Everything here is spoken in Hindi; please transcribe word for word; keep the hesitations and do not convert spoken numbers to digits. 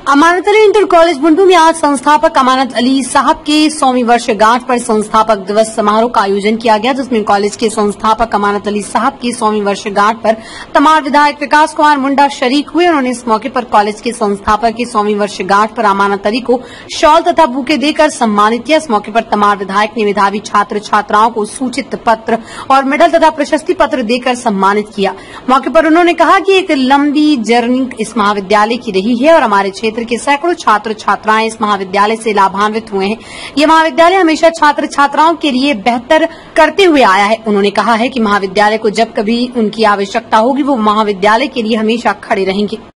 अमानत अली इंटर कॉलेज बुंडू में आज संस्थापक अमानत अली साहब के सौवीं वर्षगांठ पर संस्थापक दिवस समारोह का आयोजन किया गया, जिसमें कॉलेज के संस्थापक अमानत अली साहब की सौवीं वर्षगांठ पर तमाम विधायक विकास कुमार मुंडा शरीक हुए। उन्होंने इस मौके पर कॉलेज के संस्थापक की सौवीं वर्षगांठ पर अमानत अली को शॉल तथा बुके देकर सम्मानित किया। इस मौके पर तमाम विधायक ने मेधावी छात्र छात्राओं को सूचित पत्र और मेडल तथा प्रशस्ति पत्र देकर सम्मानित किया। मौके पर उन्होंने कहा कि एक लंबी जर्नी इस महाविद्यालय की रही है और हमारे क्षेत्र के सैकड़ों छात्र छात्राएं इस महाविद्यालय से लाभान्वित हुए हैं। ये महाविद्यालय हमेशा छात्र छात्राओं के लिए बेहतर करते हुए आया है। उन्होंने कहा है कि महाविद्यालय को जब कभी उनकी आवश्यकता होगी वो महाविद्यालय के लिए हमेशा खड़े रहेंगे।